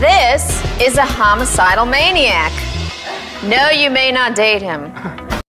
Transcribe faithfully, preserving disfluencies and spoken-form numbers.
This is a homicidal maniac. No, you may not date him,